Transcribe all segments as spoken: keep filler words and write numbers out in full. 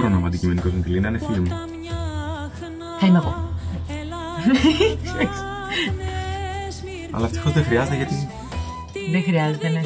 μπορώ να είμαι αντικειμενικός με τη Λίνα, είναι φίλη μου. Θα είμαι εγώ. Αλλά ευτυχώς δεν χρειάζεται γιατί. Δεν χρειάζεται, ναι.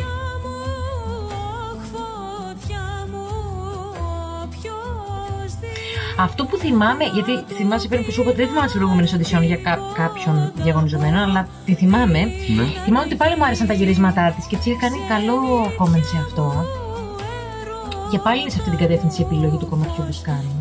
Αυτό που θυμάμαι, γιατί θυμάσαι πριν που σου είπα ότι δεν θυμάμαι τις προηγούμενες οντισιόν για κά, κάποιον διαγωνιζομένο, αλλά τη θυμάμαι. Ναι. Θυμάμαι ότι πάλι μου άρεσαν τα γυρίσματά της και της είχε κάνει καλό comment σε αυτό. Και πάλι είναι σε αυτή την κατεύθυνση η επιλογή του κομματιού που κάνει.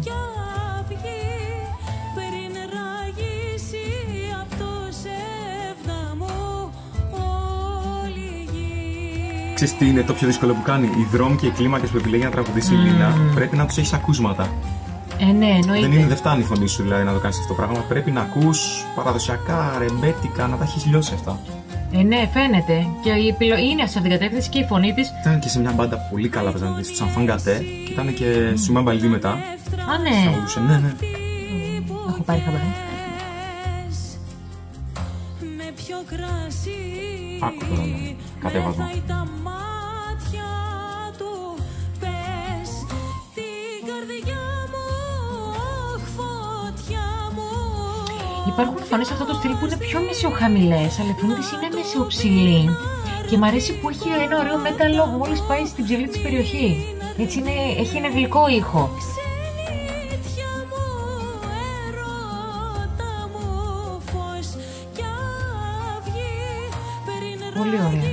Ξέρεις τι είναι το πιο δύσκολο που κάνει? Οι δρόμοι και οι κλίμακες που επιλέγει να τραγουδήσει η mm. Λίνα πρέπει να τους έχεις ακούσματα. Ε, ναι, εννοείται. Δεν, είναι, δεν φτάνει η φωνή σου δηλαδή να το κάνεις αυτό το πράγμα. Πρέπει να ακούς παραδοσιακά, ρεμπέτικα, να τα έχεις λιώσει αυτά. Ε, ναι, φαίνεται. Και η επιλογή είναι σε αυτήν την κατεύθυνση και η φωνή της. Ήταν και σε μια μπάντα πολύ καλά παίζανε της Τσανφάνγκατε και ήταν και mm. Σουμά Μπαλδί μετά. Α, ναι. Σαουδούσε, ναι, ναι. Mm. Έχω πάρει χαμπάρι. Άκου τώρα, ναι. Κατέβασμα. Υπάρχουν φωνές σε αυτό το στυλ που είναι πιο μεσαιοχαμηλές, αλλά η φωνή της είναι μεσαιοψηλή. Και μ' αρέσει που έχει ένα ωραίο μέταλλο μόλις πάει στην ψηλή της περιοχή. Έτσι είναι, έχει ένα γλυκό ήχο. Πολύ ωραία.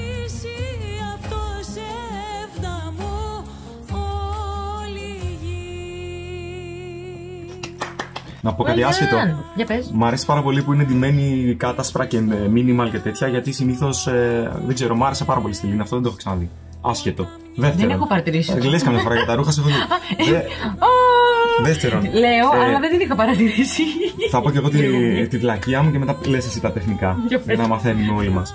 Να πω κάτι άσχετο. Για πες. Μ' αρέσει πάρα πολύ που είναι ντυμένη κάτασπρα και minimal και τέτοια, γιατί συνήθως ε, δεν ξέρω, μ' άρεσε πάρα πολύ στη Λίνα, αυτό δεν το έχω ξαναδεί. Άσχετο. Δεύτερον. Δεν έχω παρατηρήσει. Ε, λες καμιά φορά για τα ρούχα σε Δε... Δεύτερον. Λέω, ε, αλλά δεν την είχα παρατηρήσει. Θα πω και εγώ τη, τη βλακεία μου και μετά λες εσύ τα τεχνικά. Για να μαθαίνουμε όλοι μας.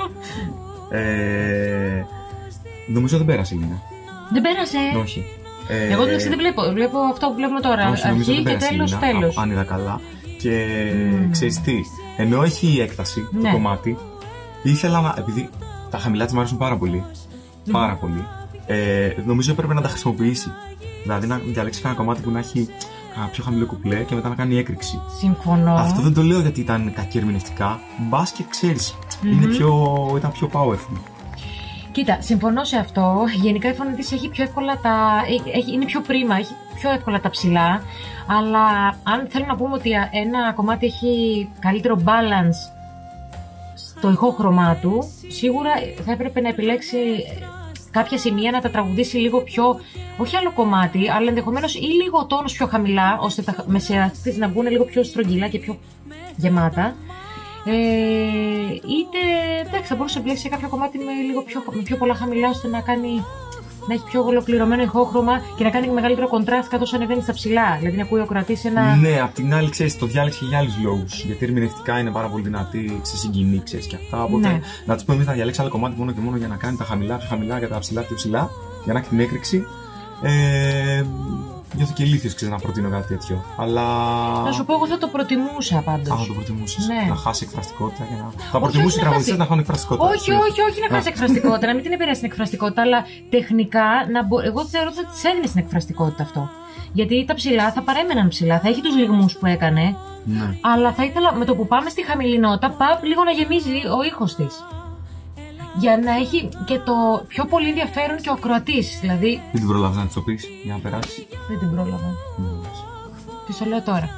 Ε, νομίζω δεν πέρασε η Λίνα. Δεν πέρασε. Όχι. Ε, Εγώ δεν βλέπω, βλέπω αυτό που βλέπουμε τώρα. Όχι, αρχή και τέλος, τέλος. Αν είδα καλά. Και mm. ξέρεις τι, ενώ έχει η έκταση ναι. το κομμάτι, ήθελα να. Επειδή τα χαμηλά της μου αρέσουν πάρα πολύ. Mm. Πάρα πολύ. Ε, νομίζω έπρεπε να τα χρησιμοποιήσει. Δηλαδή να διαλέξει ένα κομμάτι που να έχει ένα πιο χαμηλό κουπλέ και μετά να κάνει έκρηξη. Συμφωνώ. Αυτό δεν το λέω γιατί ήταν κακή ερμηνευτικά. Μπας και ξέρεις, mm-hmm. είναι πιο, ήταν πιο powerful. Κοίτα, συμφωνώ σε αυτό. Γενικά η φωνή της έχει πιο εύκολα τα. Έχει, είναι πιο πρίμα, έχει πιο εύκολα τα ψηλά. Αλλά αν θέλουμε να πούμε ότι ένα κομμάτι έχει καλύτερο balance στο ηχόχρωμά του, σίγουρα θα έπρεπε να επιλέξει κάποια σημεία να τα τραγουδήσει λίγο πιο. Όχι άλλο κομμάτι, αλλά ενδεχομένως ή λίγο τόνους πιο χαμηλά, ώστε τα μεσαία της να βγουν λίγο πιο στρογγυλά και πιο γεμάτα. Ε, είτε εντάξει, θα μπορούσε να επιλέξει κάποιο κομμάτι με, λίγο πιο, με πιο πολλά χαμηλά, ώστε να, κάνει, να έχει πιο ολοκληρωμένο ηχόχρωμα και να κάνει μεγαλύτερο κοντράστ καθώς ανεβαίνει στα ψηλά. Δηλαδή να ακούει ο κρατής ένα. Ναι, απ' την άλλη ξέρεις, το διάλεξε για άλλους λόγους. Γιατί ερμηνευτικά είναι πάρα πολύ δυνατή, σε συγκινεί, ξέρεις και αυτά. Οπότε ναι. να της πούμε εμείς να διαλέξει άλλο κομμάτι μόνο και μόνο για να κάνει τα χαμηλά πιο χαμηλά και τα ψηλά πιο ψηλά, για να έχει την έκρηξη. Ε, Νιώθω και ηλίθιος, ξέρεις, να προτείνω κάτι τέτοιο. Αλλά. Να σου πω, εγώ θα το προτιμούσα πάντως. Α, θα το προτιμούσες. Ναι. Να χάσει εκφραστικότητα. Για να... Θα προτιμούσε οι τραγουδιστές να χάνουν εκφραστικότητα. Όχι, όχι, όχι να χάσει εκφραστικότητα, να μην την επηρεάσει την εκφραστικότητα, αλλά τεχνικά να μπο... εγώ θεωρώ ότι θα τη έδινε στην εκφραστικότητα αυτό. Γιατί τα ψηλά θα παρέμεναν ψηλά, θα έχει τους λιγμούς που έκανε. Ναι. Αλλά θα ήθελα με το που πάμε στη χαμηλή νότα, παπ, λίγο να γεμίζει ο ήχος της. Για να έχει και το πιο πολύ ενδιαφέρον και ο ακροατής. Δηλαδή. Δεν την πρόλαβα να τη το πει για να περάσει. Δεν την πρόλαβα. Mm. Τη το λέω τώρα.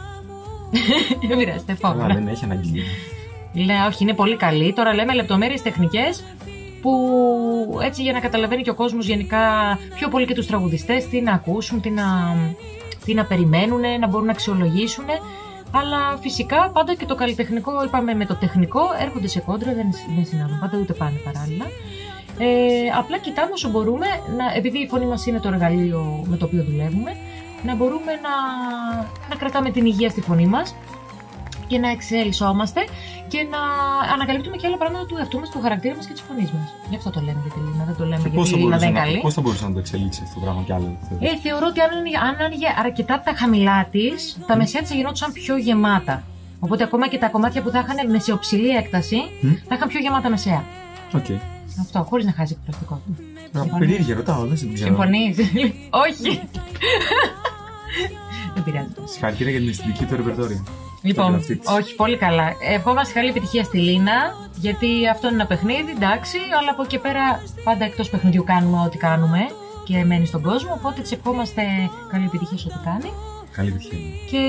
Δεν πειράζει, επόμενα. Αλλά δεν έχει αναγκή. Λέω, όχι, είναι πολύ καλή. Τώρα λέμε λεπτομέρειες τεχνικές που έτσι για να καταλαβαίνει και ο κόσμος γενικά πιο πολύ και τους τραγουδιστές τι να ακούσουν, τι να, τι να περιμένουν, να μπορούν να αξιολογήσουν. Αλλά φυσικά πάντα και το καλλιτεχνικό, είπαμε με το τεχνικό, έρχονται σε κόντρα, δεν, δεν συνάδουν πάντα, ούτε πάνε παράλληλα. Ε, απλά κοιτάμε όσο μπορούμε, να, επειδή η φωνή μας είναι το εργαλείο με το οποίο δουλεύουμε, να μπορούμε να, να κρατάμε την υγεία στη φωνή μας και να εξελισσόμαστε και να ανακαλύπτουμε και άλλα πράγματα του εαυτού μας, του χαρακτήρα μας και της φωνής μας. Γι' αυτό το λέμε για τη Λίνα, δεν το λέμε γιατί η Λίνα δεν είναι καλή. Πώς θα μπορούσε να το εξελίξει αυτό το πράγμα κι άλλο? Ε, θεωρώ ότι αν, αν άνοιγε αρκετά τα χαμηλά της, mm. τα μεσαία της θα γινόντουσαν πιο γεμάτα. Οπότε ακόμα και τα κομμάτια που θα είχαν μεσαιοψηλή έκταση, mm. θα είχαν πιο γεμάτα μεσαία. Okay. Αυτό, χωρίς να χάσει εκφραστικότητα. Περίεργη, ρωτάω, δεν συμφωνώ. Συμφωνείς? Όχι. Δεν πειράζει. Συγχαρητήρια για την αισθητική του ρεπερτόριο. Λοιπόν, όχι, πολύ καλά. Ευχόμαστε καλή επιτυχία στη Λίνα, γιατί αυτό είναι ένα παιχνίδι, εντάξει, αλλά από εκεί πέρα πάντα εκτός παιχνιδιού κάνουμε ό,τι κάνουμε και μένει στον κόσμο. Οπότε της ευχόμαστε καλή επιτυχία σε ό,τι κάνει. Καλή επιτυχία. Και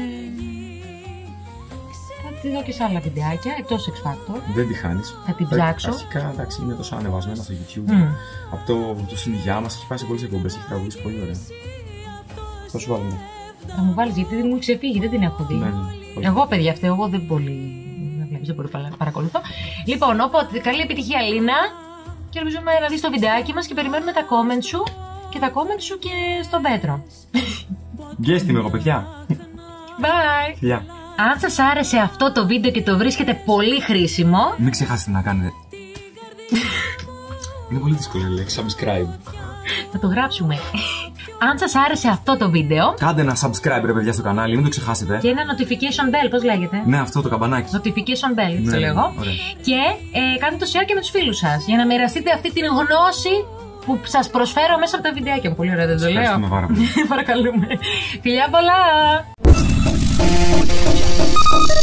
θα τη δω και σε άλλα βιντεάκια εκτός X Factor. Δεν τη χάνεις. Θα την ψάξω. Αρχικά εντάξει, είναι τόσο ανεβασμένα στο YouTube. Mm. Από το, το συνδυά μας έχει πάει σε πολλές εκπομπές, έχει τραγουδήσει πολύ ωραία. Θα σου βάλω. Θα μου βάλεις, γιατί δεν μου ξεφύγει, δεν την έχω δει. Ναι, ναι, εγώ, παιδιά, αυτό, εγώ δεν πολύ. Δεν πολύ παρακολουθώ. Λοιπόν, οπότε καλή επιτυχία, Λίνα. Και ελπίζουμε να δεις το βιντεάκι μας και περιμένουμε τα comments σου και τα comments σου και στον Πέτρο. Guest είμαι εγώ, παιδιά. Bye. Φιλιά. Αν σας άρεσε αυτό το βίντεο και το βρίσκετε πολύ χρήσιμο, μην ξεχάσετε να κάνετε. Είναι πολύ δύσκολο να λέξει subscribe. Θα το γράψουμε. Αν σας άρεσε αυτό το βίντεο, κάντε ένα subscribe ρε παιδιά στο κανάλι, μην το ξεχάσετε. Και ένα notification bell, πώς λέγεται? Ναι, αυτό το καμπανάκι. Notification bell, ναι, το λέγω. Ωραία. Και ε, κάντε το share και με τους φίλους σας, για να μοιραστείτε αυτή την γνώση που σας προσφέρω μέσα από τα βιντεάκια μου. Πολύ ωραία, δεν το λέω? Ευχαριστούμε πάρα πολύ. Παρακαλούμε. Φιλιά πολλά!